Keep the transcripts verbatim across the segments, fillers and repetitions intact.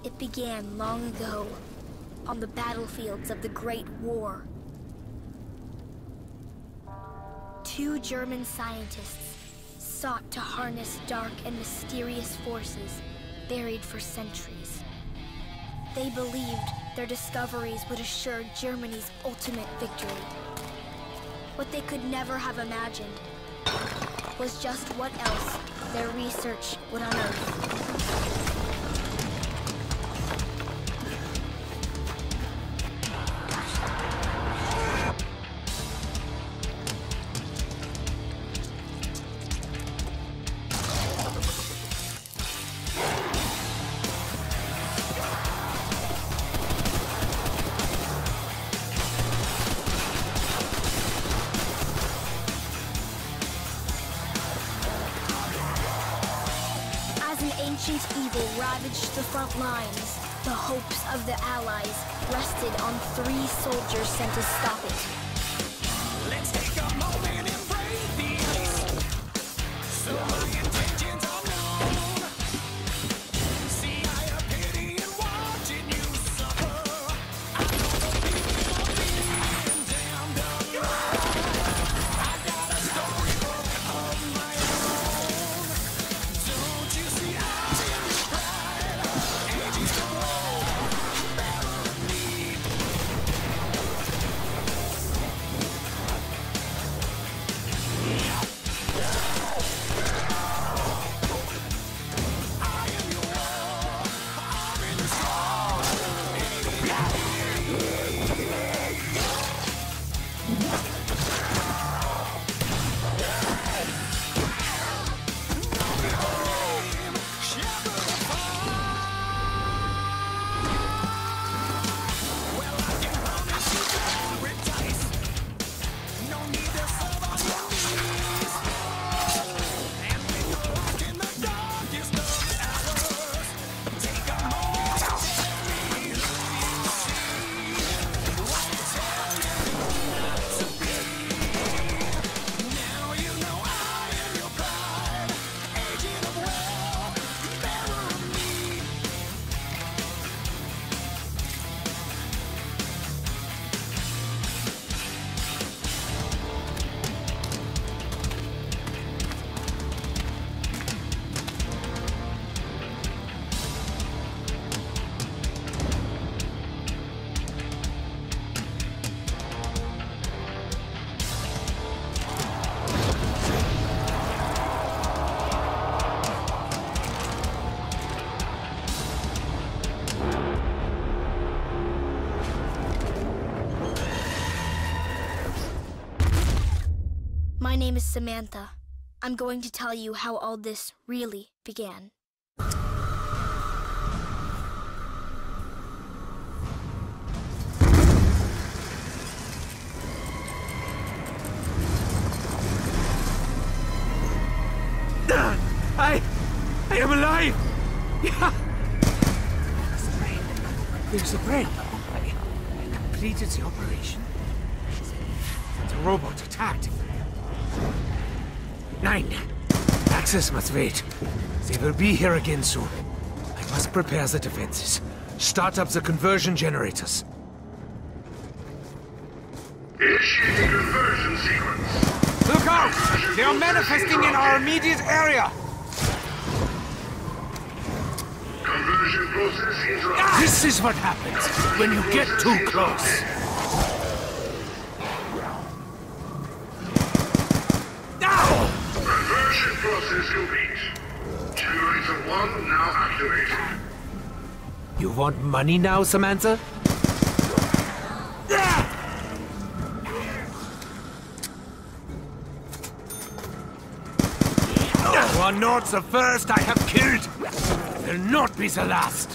It began long ago, on the battlefields of the Great War. Two German scientists sought to harness dark and mysterious forces buried for centuries. They believed their discoveries would assure Germany's ultimate victory. What they could never have imagined was just what else their research would unearth. Ancient evil ravaged the front lines. The hopes of the Allies rested on three soldiers sent to stop it. Let's take a moment and breathe the ice. So my intentions are known. See, I have pity in watching you suffer. I know the feeling of being damned alive. I got a storybook of my own. Don't you see I My name is Samantha. I'm going to tell you how all this really began. I... I am alive! Yeah! There's the brain. There's the brain. I, I completed the operation. The robot attacked. Nine. Access must wait. They will be here again soon. I must prepare the defenses. Start up the conversion generators. Initiating conversion sequence. Look out! They are manifesting in our immediate area! Conversion process interrupted. This is what happens when you get too close. Conversion process complete. Generator one now activated. You want money now, Samantha? You are not the first I have killed. Will not be the last.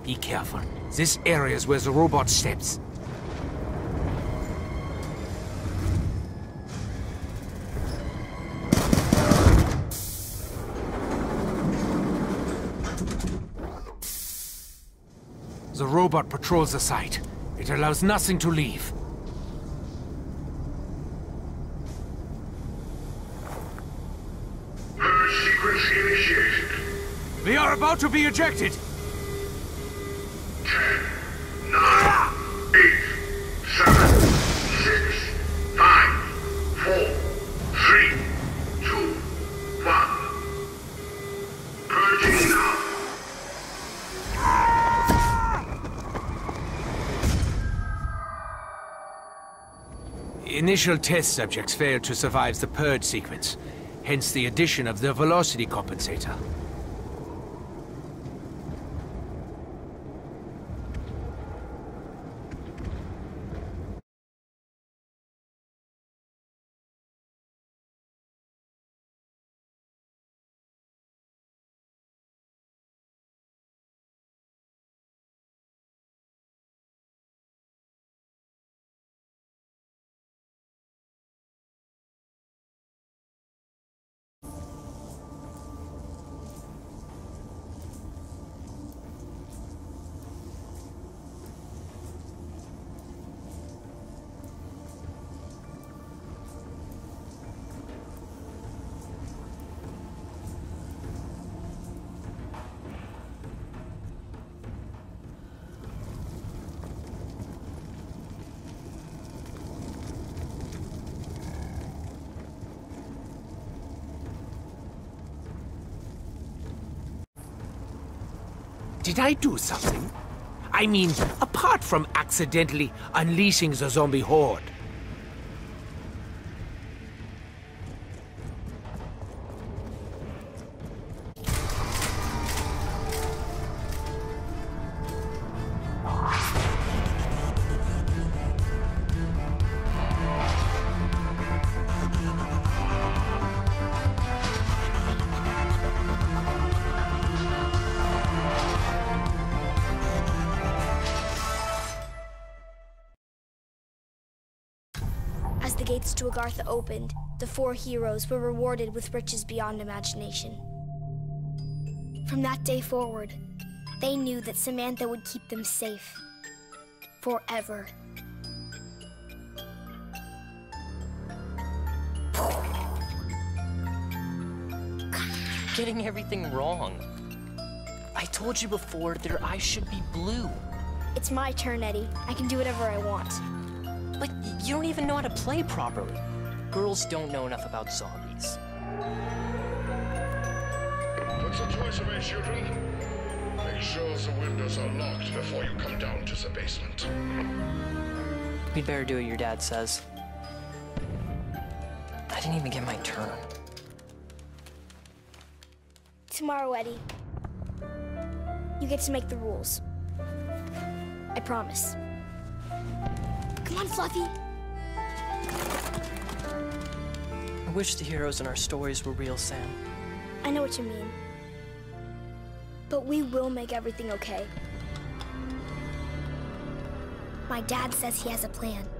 Be careful. This area is where the robot steps. The robot patrols the site. It allows nothing to leave. Purge sequence initiated. We are about to be ejected! Ten, nine, eight, seven, six, five, four, three, two, one. Purging now. Initial test subjects failed to survive the purge sequence, hence the addition of the velocity compensator. Did I do something? I mean, apart from accidentally unleashing the zombie horde. As the gates to Agartha opened, the four heroes were rewarded with riches beyond imagination. From that day forward, they knew that Samantha would keep them safe. Forever. Getting everything wrong. I told you before their eyes should be blue. It's my turn, Eddie. I can do whatever I want. But you don't even know how to play properly. Girls don't know enough about zombies. What's the choice of it, children? Make sure the windows are locked before you come down to the basement. We'd better do what your dad says. I didn't even get my turn. Tomorrow, Eddie, you get to make the rules. I promise. Come on, Fluffy. I wish the heroes in our stories were real, Sam. I know what you mean. But we will make everything okay. My dad says he has a plan.